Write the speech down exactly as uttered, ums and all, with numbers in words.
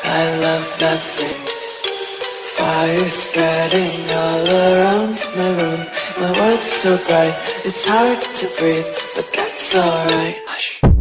I love nothing. Fire spreading all around my room. My world's so bright, it's hard to breathe, but that's alright. Hush.